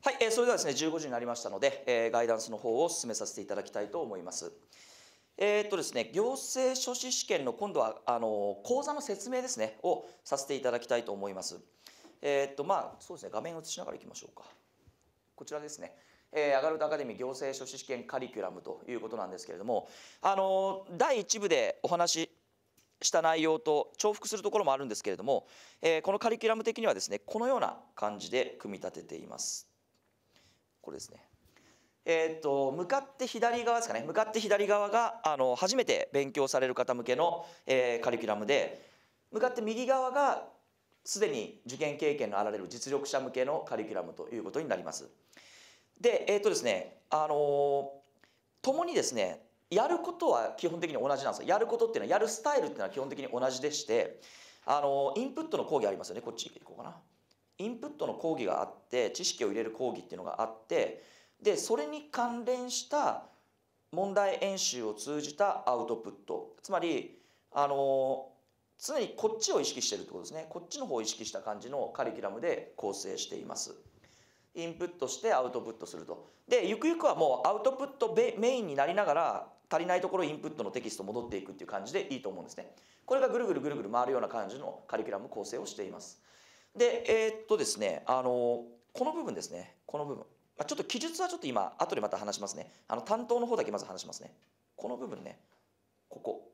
はい、それではですね、15時になりましたので、ガイダンスの方を進めさせていただきたいと思います。ですね、行政書士試験の今度は講座の説明ですね、をさせていただきたいと思います。そうですね、画面を映しながらいきましょうか。こちらですね。アガルトアカデミー行政書士試験カリキュラムということなんですけれども、第1部でお話しした内容と重複するところもあるんですけれども、このカリキュラム的にはですね、このような感じで組み立てています。これですね。向かって左側ですかね、向かって左側が初めて勉強される方向けの、カリキュラムで、向かって右側がすでに受験経験のあられる実力者向けのカリキュラムということになります。で、ですね、共にですね、やることは基本的に同じなんですよ。やることっていうのは、やるスタイルっていうのは基本的に同じでして、インプットの講義ありますよね、こっち行こうかな。インプットの講義があって、知識を入れる講義っていうのがあって、でそれに関連した問題演習を通じたアウトプット、つまり常にこっちを意識しているってことですね。こっちの方を意識した感じのカリキュラムで構成しています。インプットしてアウトプットすると。でゆくゆくはもうアウトプットメインになりながら、足りないところインプットのテキスト戻っていくっていう感じでいいと思うんですね。これがぐるぐるぐるぐる回るような感じのカリキュラム構成をしています。でですね、この部分ですね、この部分、ちょっと記述はちょっと今後でまた話しますね。担当の方だけまず話しますね。この部分ね、こ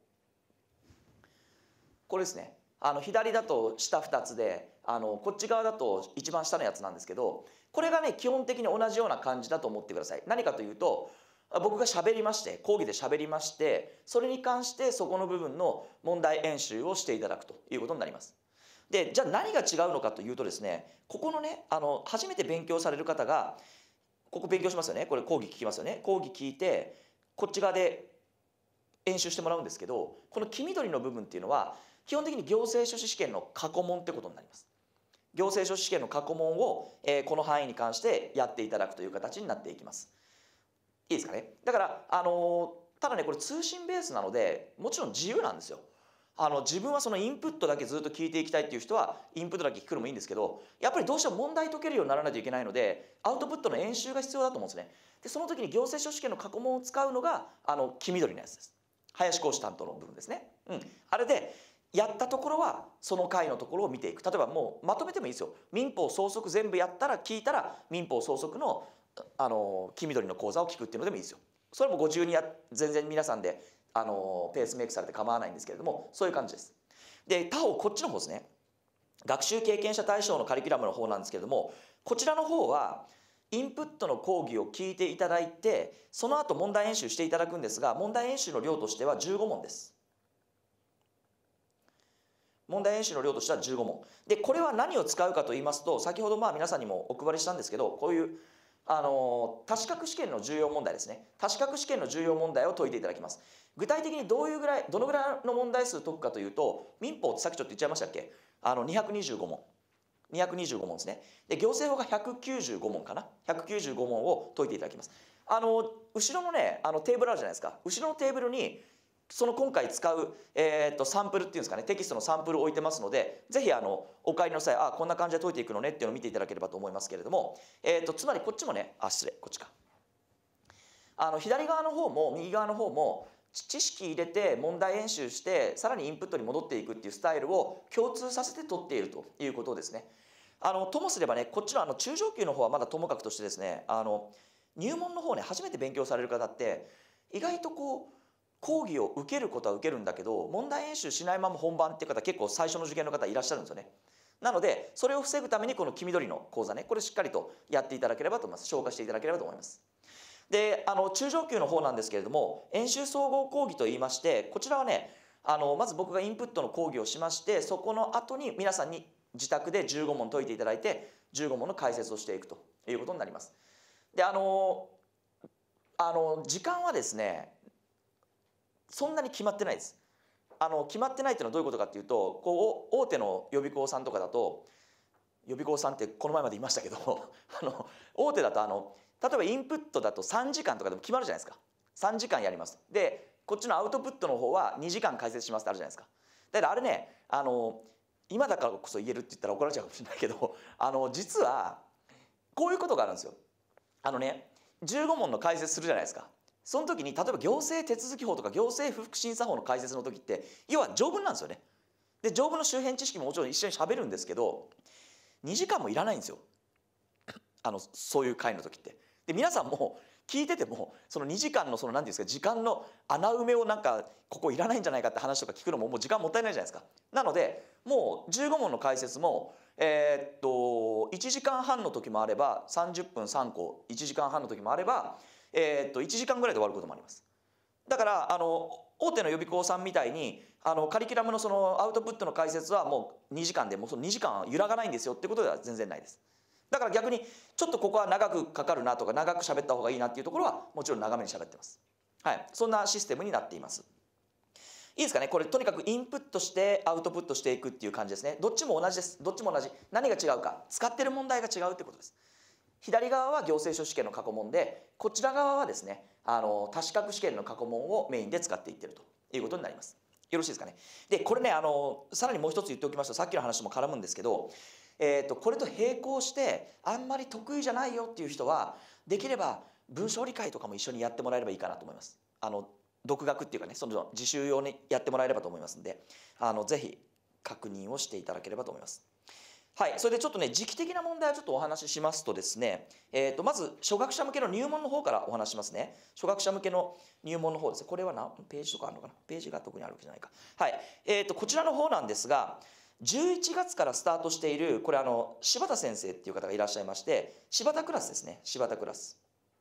れですね。左だと下2つで、こっち側だと一番下のやつなんですけど、これがね基本的に同じような感じだと思ってください。何かというと、僕が喋りまして、講義で喋りまして、それに関してそこの部分の問題演習をしていただくということになります。でじゃあ何が違うのかというとですね、ここのね初めて勉強される方がここ勉強しますよね。これ講義聞きますよね。講義聞いてこっち側で演習してもらうんですけど、この黄緑の部分っていうのは基本的に行政書士試験の過去問ってことになります。行政書士試験の過去問を、この範囲に関してやっていただくという形になっていきます。いいですかね。だからただね、これ通信ベースなのでもちろん自由なんですよ。自分はそのインプットだけずっと聞いていきたいっていう人はインプットだけ聞くのもいいんですけど、やっぱりどうしても問題解けるようにならないといけないのでアウトプットの演習が必要だと思うんですね。でその時に行政書士試験の過去問を使うのが黄緑のやつです。林講師担当の部分ですね。あれでやったところはその回のところを見ていく。例えばもうまとめてもいいですよ。民法相続全部やったら聞いたら民法相続の黄緑の講座を聞くっていうのでもいいですよ。それもご自由に全然皆さんでペースメイクされて構わないんですけれども、そういう感じです。で他方こっちの方ですね、学習経験者対象のカリキュラムの方なんですけれども、こちらの方はインプットの講義を聞いていただいて、その後問題演習していただくんですが、問題演習の量としては15問です。問題演習の量としては15問で、これは何を使うかと言いますと、先ほど皆さんにもお配りしたんですけど、こういう多資格試験の重要問題ですね。多資格試験の重要問題を解いていただきます。具体的にどのぐらいの問題数解くかというと、民法ってさっきちょっと言っちゃいましたっけ、225問。225問ですね。で行政法が195問かな、195問を解いていただきます。後ろのねテーブルあるじゃないですか。後ろのテーブルにその今回使う、サンプルっていうんですかね、テキストのサンプルを置いてますので、ぜひお帰りの際、こんな感じで解いていくのねっていうのを見ていただければと思いますけれども、つまりこっちもね、失礼、こっちか。左側の方も右側の方も知識入れて問題演習してさらにインプットに戻っていくっていうスタイルを共通させて取っているということですね。ともすればね、こっちの中上級の方はまだともかくとしてですね、入門の方ね、初めて勉強される方って意外と講義を受けることは受けるんだけど問題演習しないまま本番っていう方結構最初の受験の方いらっしゃるんですよね。なのでそれを防ぐためにこの黄緑の講座ね、これしっかりとやっていただければと思います。消化していただければと思います。で中上級の方なんですけれども、演習総合講義といいまして、こちらはねまず僕がインプットの講義をしまして、そこの後に皆さんに自宅で15問解いていただいて15問の解説をしていくということになります。で時間はですねそんなに決まってないです。決まってないっていうのはどういうことかっていうと、大手の予備校さんとかだと、予備校さんってこの前までいましたけど大手だと例えばインプットだと3時間とかでも決まるじゃないですか。3時間やります。でこっちのアウトプットの方は2時間解説しますってあるじゃないですか。だからあれね今だからこそ言えるって言ったら怒られちゃうかもしれないけど実はこういうことがあるんですよ。15問の解説するじゃないですか。その時に例えば行政手続法とか行政不服審査法の解説の時って要は条文なんですよね。で条文の周辺知識ももちろん一緒に喋るんですけど、2時間もいらないんですよ、そういう回の時って。で皆さんも聞いててもその2時間の何ていうんですか、時間の穴埋めをここいらないんじゃないかって話とか聞くのももう時間もったいないじゃないですか。なのでもう15問の解説も1時間半の時もあれば30分3個1時間半の時もあれば1時間ぐらいで終わることもあります。だから大手の予備校さんみたいにカリキュラムのアウトプットの解説はもう2時間でもうその2時間揺らがないんですよってことでは全然ないです。だから逆にちょっとここは長くかかるなとか長く喋った方がいいなっていうところはもちろん長めに喋ってます。はい、そんなシステムになっています。いいですかね。これとにかくインプットしてアウトプットしていくっていう感じですね。どっちも同じです。どっちも同じ。何が違うか、使ってる問題が違うってことです。左側は行政書士試験の過去問で、こちら側はですね多資格試験の過去問をメインで使っていってるということになります。よろしいですかね。でこれねさらにもう一つ言っておきますと、さっきの話も絡むんですけど、これと並行してあんまり得意じゃないよっていう人はできれば文章理解とかも一緒にやってもらえればいいかなと思います。独学っていうかね、その自習用にやってもらえればと思いますんで、ぜひ確認をしていただければと思います。はい、それでちょっとね時期的な問題をちょっとお話ししますとですね、まず初学者向けの入門の方からお話しますね。初学者向けの入門の方ですね。これは何ページとかあるのかな。ページが特にあるわけじゃないか。はい、こちらの方なんですが、11月からスタートしているこれ柴田先生っていう方がいらっしゃいまして、柴田クラスですね。柴田クラス。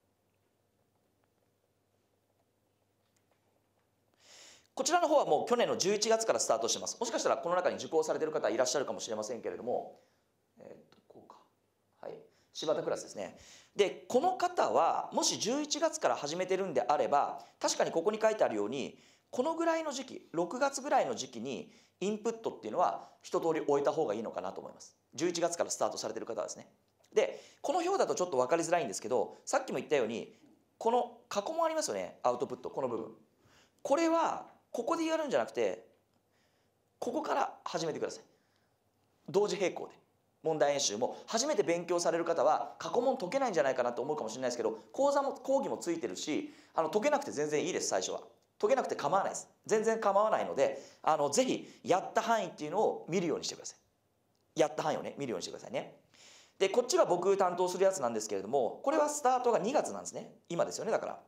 こちらの方はもう去年の11月からスタートしてます。もしかしたらこの中に受講されている方いらっしゃるかもしれませんけれども、こうか、はい、柴田クラスですね。でこの方はもし11月から始めてるんであれば、確かにここに書いてあるようにこのぐらいの時期、6月ぐらいの時期にインプットっていうのは一通り終えた方がいいのかなと思います。11月からスタートされてる方はですね。でこの表だとちょっと分かりづらいんですけど、さっきも言ったようにこの過去問ありますよね。アウトプット、この部分、これはここでやるんじゃなくてここから始めてください。同時並行で問題演習も初めて勉強される方は過去問解けないんじゃないかなと思うかもしれないですけど、講義もついてるし解けなくて全然いいです。最初は解けなくて構わないです。全然構わないのでぜひやった範囲っていうのを見るようにしてください。やった範囲をね見るようにしてくださいね。でこっちが僕担当するやつなんですけれども、これはスタートが2月なんですね。今ですよね。だから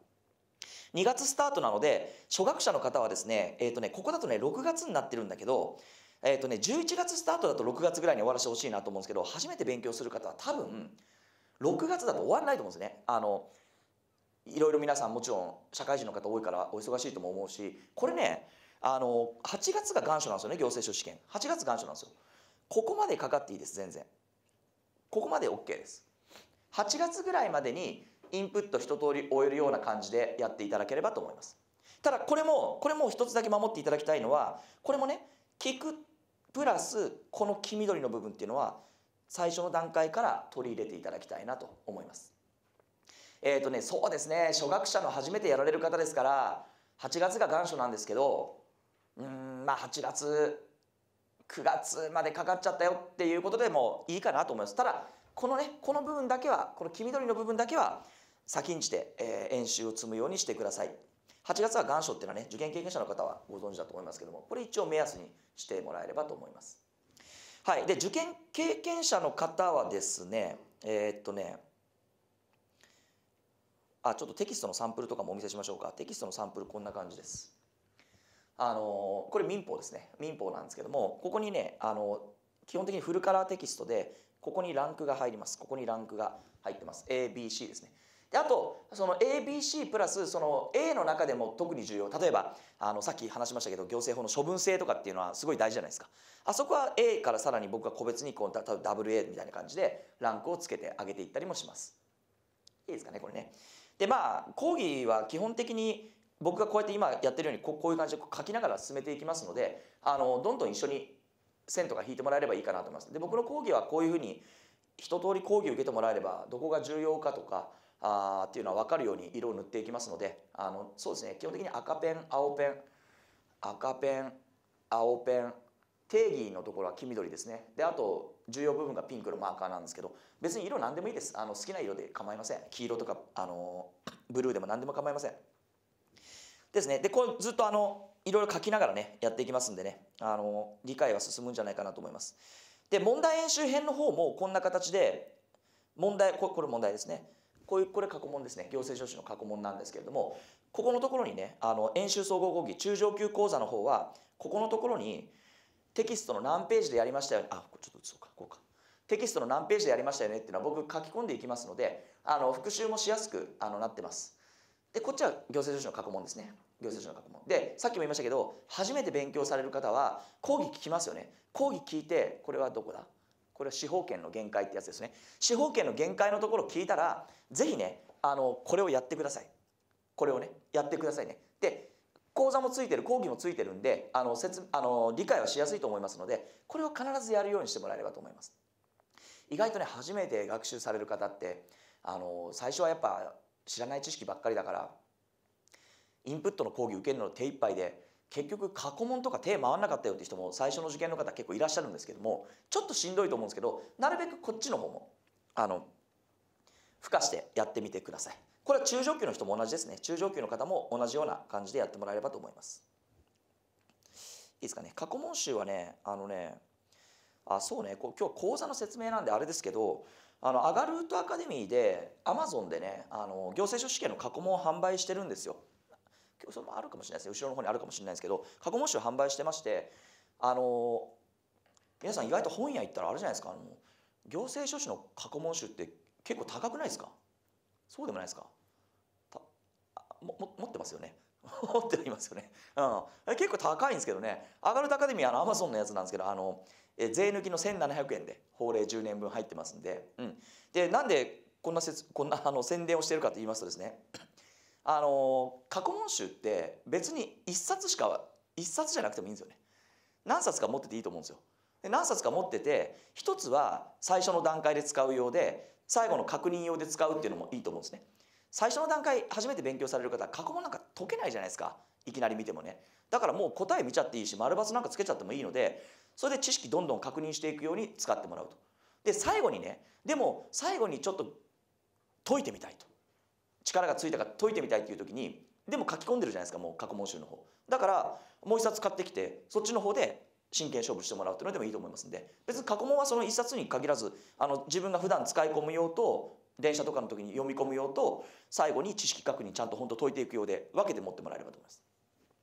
2月スタートなので初学者の方はですね、ここだとね6月になってるんだけど、11月スタートだと6月ぐらいに終わらせてほしいなと思うんですけど、初めて勉強する方は多分6月だと終わらないと思うんですね。いろいろ皆さんもちろん社会人の方多いからお忙しいとも思うし、これね8月が願書なんですよね。行政書士試験8月願書なんですよ。ここまでかかっていいです。全然ここまで OK です。8月ぐらいまでにインプット一通り終えるような感じでやっていただければと思います。ただこれも一つだけ守っていただきたいのは、これもね聞くプラスこの黄緑の部分っていうのは最初の段階から取り入れていただきたいなと思います。そうですね、初学者の初めてやられる方ですから8月が願書なんですけど、8月9月までかかっちゃったよっていうことでもいいかなと思います。ただこの部分だけは、この黄緑の部分だけは先んじて、演習を積むようにしてください。8月は願書っていうのはね、受験経験者の方はご存知だと思いますけども、これ一応目安にしてもらえればと思います。はい、で受験経験者の方はですね、ちょっとテキストのサンプルとかもお見せしましょうか。テキストのサンプルこんな感じです。これ民法ですね。民法なんですけども、ここにね基本的にフルカラーテキストでここにランクが入ります。ここにランクが入ってます。ABC ですね。であとその ABC プラスその A の中でも特に重要、例えばさっき話しましたけど行政法の処分制とかっていうのはすごい大事じゃないですか。あそこは A からさらに僕は個別にこう例えば WA みたいな感じでランクをつけて上げていったりもします。いいですかねこれね。で講義は基本的に僕がこうやって今やってるようにこういう感じで書きながら進めていきますので、どんどん一緒に線とか引いてもらえればいいかなと思います。で僕の講義はこういうふうに一通り講義を受けてもらえればどこが重要かとかっていうのは分かるように色を塗っていきますので、そうですね、基本的に赤ペン青ペン赤ペン青ペン、定義のところは黄緑ですね。であと重要部分がピンクのマーカーなんですけど、別に色何でもいいです。好きな色で構いません。黄色とかブルーでも何でも構いません。ですね。でこれずっといろいろ書きながらねやっていきますんでね、理解は進むんじゃないかなと思います。で問題演習編の方もこんな形でこれ問題ですね。これ過去問ですね。行政書士の過去問なんですけれども、ここのところにね演習総合講義中上級講座の方はここのところにテキストの何ページでやりましたよね、ちょっと映そうか、こうか、テキストの何ページでやりましたよねっていうのは僕書き込んでいきますので、復習もしやすくなってます。でこっちは行政書士の過去問ですね。行政書士の過去問で、さっきも言いましたけど、初めて勉強される方は講義聞きますよね。講義聞いて、これはどこだ、これは司法権の限界ってやつですね。司法権の限界のところを聞いたらぜひねこれをやってください。これをねやってくださいね。で講座もついてる、講義もついてるんで理解はしやすいと思いますので、これを必ずやるようにしてもらえればと思います。意外とね初めて学習される方って最初はやっぱ知らない知識ばっかりだからインプットの講義受けるの手一杯で結局過去問とか手回らなかったよって人も最初の受験の方結構いらっしゃるんですけども、ちょっとしんどいと思うんですけど、なるべくこっちの方も付加してやってみてください。これは中上級の人も同じですね。中上級の方も同じような感じでやってもらえればと思います。いいですかね。過去問集はねそうね、今日講座の説明なんであれですけど、アガルートアカデミーで Amazon でね行政書士試験の過去問を販売してるんですよ。それもあるかもしれないですね。後ろの方にあるかもしれないですけど、過去問集販売してまして、皆さん意外と本屋行ったらあるじゃないですか、行政書士の過去問集って結構高くないですか？そうでもないですか？持ってますよね。持っていますよね。結構高いんですけどね。アガルートアカデミーはAmazonのやつなんですけど、税抜きの1700円で法令10年分入ってますんで、でなんでこんな宣伝をしてるかと言いますとですね、過去問集って別に1冊じゃなくてもいいんですよね。何冊か持ってていいと思うんですよ。で何冊か持ってて、一つは最初の段階で使う用で最後の確認用で使うっていうのもいいと思うんですね。最初の段階初めて勉強される方は過去問なんか解けないじゃないですか、いきなり見てもね。だからもう答え見ちゃっていいし、丸×なんかつけちゃってもいいので、それで知識どんどん確認していくように使ってもらうと。で最後にね、でも最後にちょっと解いてみたいと、力がついたから解いてみたいっていう時にでも書き込んでるじゃないですか、もう過去問集の方だから、もう一冊買ってきてそっちの方で真剣勝負してもらうっていうのでもいいと思いますんで、別に過去問はその一冊に限らず自分が普段使い込む用と電車とかの時に読み込む用と最後に知識確認ちゃんと本当解いていく用で分けて持ってもらえればと思います。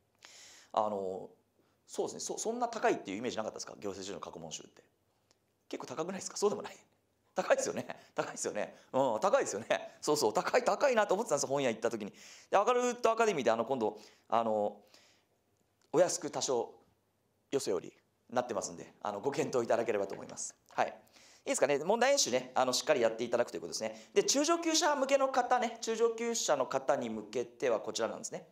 そうですね、そんな高いっていうイメージなかったですか？行政書士の過去問集って結構高くないですか？そうでもない？高いですよね。高いですよね。高いですよね。そうそう、高いなと思ってたんですよ、本屋行った時に。でアガルートアカデミーで今度お安く多少よそよりなってますんでご検討いただければと思います。はい。いいですかね。問題演習ねしっかりやっていただくということですね。で中上級者向けの方ね、中上級者の方に向けてはこちらなんですね。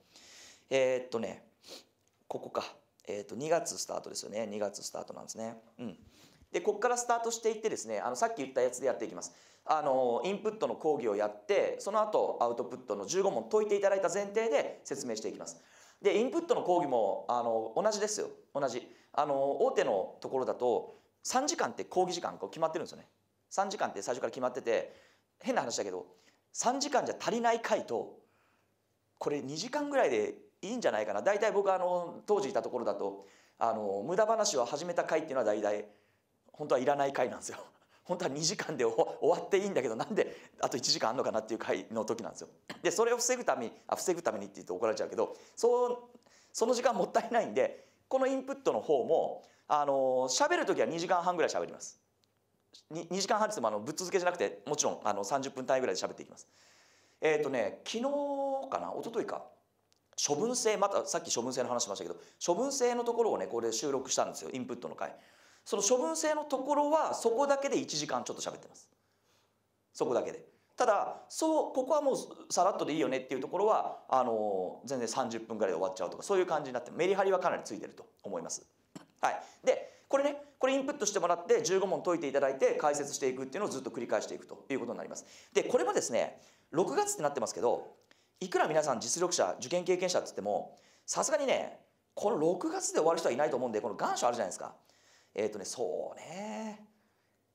ここか。2月スタートですよね。2月スタートなんですね。でここからスタートしていってですね、さっき言ったやつでやっていきます。インプットの講義をやって、その後アウトプットの15問解いていただいた前提で説明していきます。でインプットの講義も同じですよ。同じ大手のところだと3時間って講義時間決まってるんですよね。3時間って最初から決まってて、変な話だけど3時間じゃ足りない回とこれ2時間ぐらいでいいんじゃないかな。大体僕当時いたところだと無駄話を始めた回っていうのは大体本当はいらない回なんですよ。本当は2時間で終わっていいんだけど、なんであと1時間あんのかなっていう回の時なんですよ。でそれを防ぐためにって言うと怒られちゃうけど、その時間もったいないんで、このインプットの方も喋る時は2時間半ぐらい喋ります。2時間半って言ってもぶっ続けじゃなくて、もちろん30分単位ぐらいで喋っていきます。昨日かな、一昨日か、処分制、またさっき処分制の話しましたけど、処分制のところをねこれ収録したんですよ、インプットの回。その処分制のところはそこだけで1時間ちょっと喋ってます。そこだけで。ただここはもうさらっとでいいよねっていうところは全然30分ぐらいで終わっちゃうとか、そういう感じになってメリハリはかなりついてると思います。はい。でこれインプットしてもらって15問解いていただいて解説していくっていうのをずっと繰り返していくということになります。でこれもですね6月ってなってますけど、いくら皆さん実力者受験経験者って言ってもさすがにねこの6月で終わる人はいないと思うんで、この願書あるじゃないですか。そうね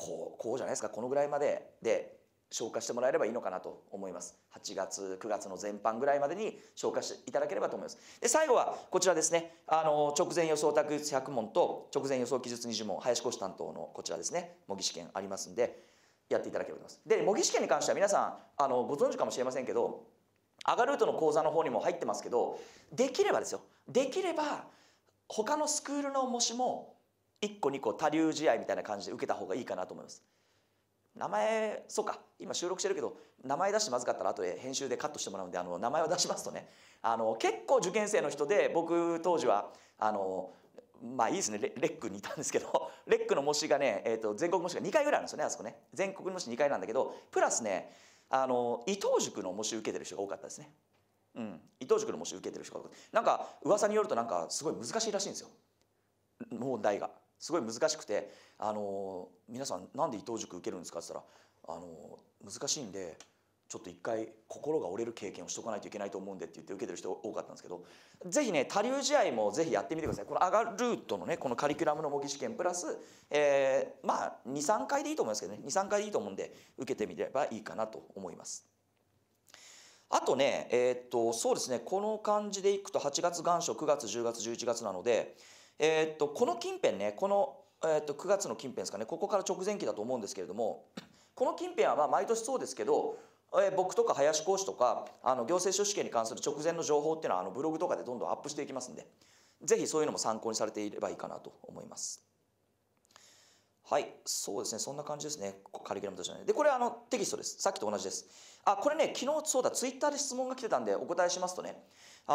こうじゃないですか、このぐらいまでで消化してもらえればいいのかなと思います。8月9月の前半ぐらいまでに消化していただければと思います。で最後はこちらですね、直前予想択率100問と直前予想記述20問、林講師担当のこちらですね、模擬試験ありますんでやっていただければと思います。で模擬試験に関しては皆さんご存知かもしれませんけど、アガルートの講座の方にも入ってますけど、できればですよ、できれば他のスクールの模試も1個2個多流試合みたいな感じで受けた方がいいかなと思います。名前、そうか、今収録してるけど名前出してまずかったら後で編集でカットしてもらうんで、名前を出しますとね、結構受験生の人で、僕当時はまあいいですね、レックにいたんですけどレックの模試がね、全国模試が2回ぐらいあるんですよね、あそこね。全国模試2回なんだけど、プラスね伊藤塾の模試受けてる人が多かったですね。伊藤塾の模試受けてる人が多かった。なんか噂によるとなんかすごい難しいらしいんですよ、問題が。すごい難しくて皆さんなんで伊藤塾受けるんですかって言ったら難しいんでちょっと一回心が折れる経験をしとかないといけないと思うんでって言って受けてる人多かったんですけど、ぜひね多流試合もぜひやってみてください。このアガルートのねこのカリキュラムの模擬試験プラス、まあ23回でいいと思いますけどね、23回でいいと思うんで受けてみればいいかなと思います。あとねそうですね、この感じでいくと8月願書9月10月11月なのでこの近辺ね、この、9月の近辺ですかね、ここから直前期だと思うんですけれども、この近辺はまあ毎年そうですけど、僕とか林講師とか行政書士試験に関する直前の情報っていうのはブログとかでどんどんアップしていきますんで、ぜひそういうのも参考にされていればいいかなと思います。はい、そうですね、そんな感じですね、カリキュラムとしてはね。で、これテキストです。さっきと同じです。これね、昨日そうだ、ツイッターで質問が来てたんでお答えしますとね、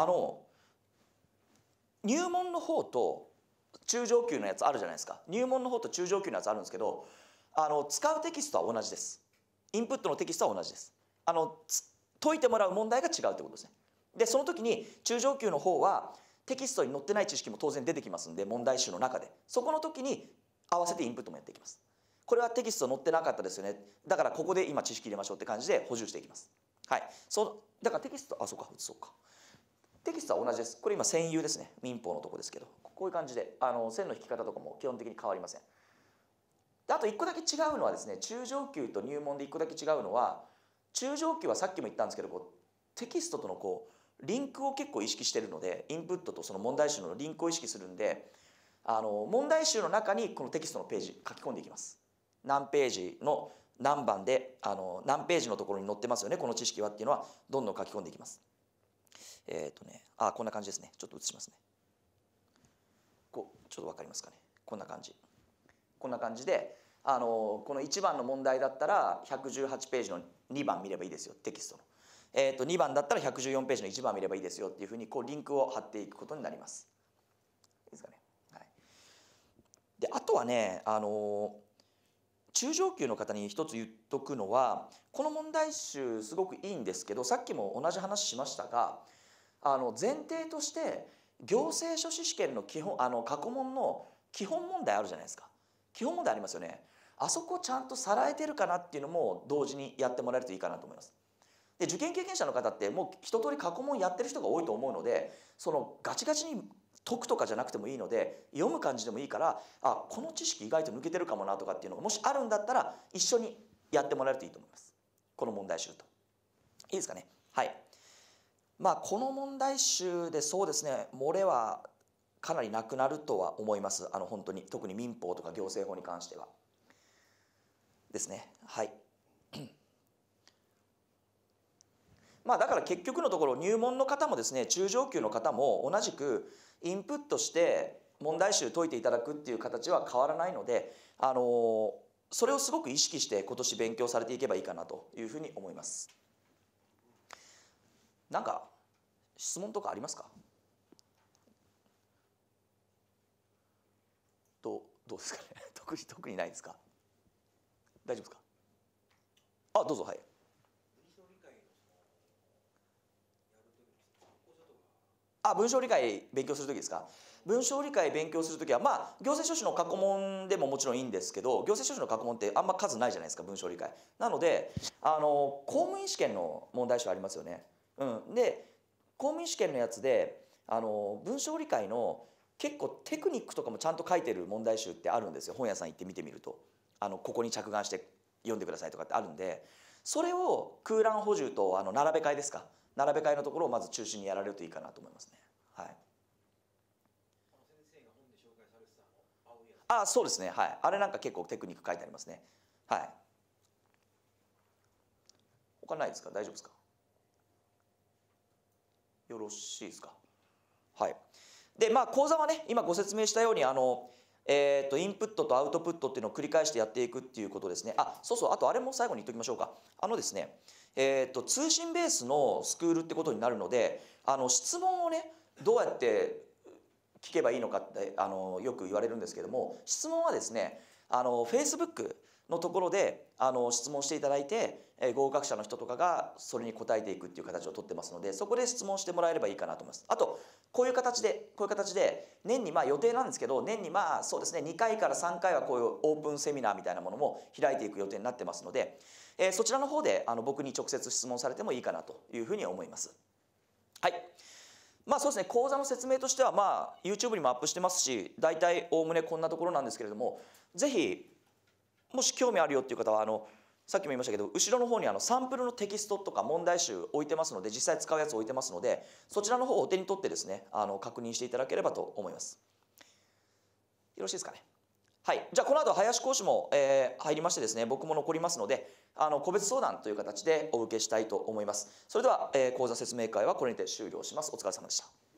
入門の方と中上級のやつあるじゃないですか。入門の方と中上級のやつあるんですけど、使うテキストは同じです。インプットのテキストは同じです。解いてもらう問題が違うってことですね。でその時に中上級の方はテキストに載ってない知識も当然出てきますんで、問題集の中でそこの時に合わせてインプットもやっていきます。これはテキスト載ってなかったですよね、だからここで今知識入れましょうって感じで補充していきます。はい、だからテキストそうかテキストは同じです。これ今専有ですね、民法のとこですけど、こういう感じで線の引き方とかも基本的に変わりません。であと1個だけ違うのはですね、中上級と入門で1個だけ違うのは、中上級はさっきも言ったんですけどテキストとのリンクを結構意識してるので、インプットとその問題集のリンクを意識するんで、問題集の中にこのテキストのページ書き込んでいきます。何ページの何番で何ページのところに載ってますよね、この知識はっていうのはどんどん書き込んでいきます。こんな感じですね。ちょっと写しますね。ちょっと分かりますかね。こんな感じでこの1番の問題だったら118ページの2番見ればいいですよ、テキストの。2番だったら114ページの1番見ればいいですよっていうふうにリンクを貼っていくことになります。いいですかね。はい、であとはね中上級の方に一つ言っとくのは、この問題集すごくいいんですけど、さっきも同じ話しましたが前提として行政書士試験の基本過去問の基本問題あるじゃないですか。基本問題ありますよね。あそこちゃんとさらえてるかなっていうのも同時にやってもらえるといいかなと思います。で受験経験者の方ってもう一通り過去問やってる人が多いと思うので、そのガチガチに解くとかじゃなくてもいいので、読む感じでもいいから、この知識意外と抜けてるかもなとかっていうのがもしあるんだったら一緒にやってもらえるといいと思います、この問題集と。いいですかね。はい。この問題集でそうですね、漏れはかなりなくなるとは思います。本当に特に民法とか行政法に関してはですね。はい。だから結局のところ入門の方もですね、中上級の方も同じくインプットして問題集解いていただくっていう形は変わらないので、それをすごく意識して今年勉強されていけばいいかなというふうに思います。なんか質問とかありますか？どうですかね。特にないですか？大丈夫ですか？どうぞ。はい。文章理解勉強するときですか？文章理解勉強するときは行政書士の過去問でももちろんいいんですけど、行政書士の過去問ってあんま数ないじゃないですか、文章理解。なので公務員試験の問題集ありますよね。で公務員試験のやつで文章理解の結構テクニックとかもちゃんと書いてる問題集ってあるんですよ、本屋さん行って見てみると。 ここに着眼して読んでくださいとかってあるんで、それを空欄補充と並べ替えですか、並べ替えのところをまず中心にやられるといいかなと思いますね。はい。あ、そうですね。はい。あれなんか結構テクニック書いてありますね。はい。他ないですか？大丈夫ですか？よろしいですか？はい。で、講座はね、今ご説明したように、インプットとアウトプットっていうのを繰り返してやっていくっていうことですね。あ、そうそう、あとあれも最後に言っておきましょうか。ですね、通信ベースのスクールってことになるので、質問をね、どうやって聞けばいいのかって、よく言われるんですけども、質問はですね、Facebook のところで質問していただいて、合格者の人とかがそれに答えていくっていう形をとってますので、そこで質問してもらえればいいかなと思います。あとこういう形で年に予定なんですけど、年にそうですね2回から3回はこういうオープンセミナーみたいなものも開いていく予定になってますので、そちらの方で僕に直接質問されてもいいかなというふうに思います。はい。そうですね、講座の説明としてはYouTube にもアップしてますし、大体おおむねこんなところなんですけれども、ぜひもし興味あるよっていう方はさっきも言いましたけど、後ろの方にサンプルのテキストとか問題集置いてますので、実際使うやつ置いてますので、そちらの方をお手に取ってですね、確認していただければと思います。よろしいですかね。はい、じゃあこの後林講師も、入りましてですね、僕も残りますので、個別相談という形でお受けしたいと思います。それでは、講座説明会はこれにて終了します。お疲れ様でした。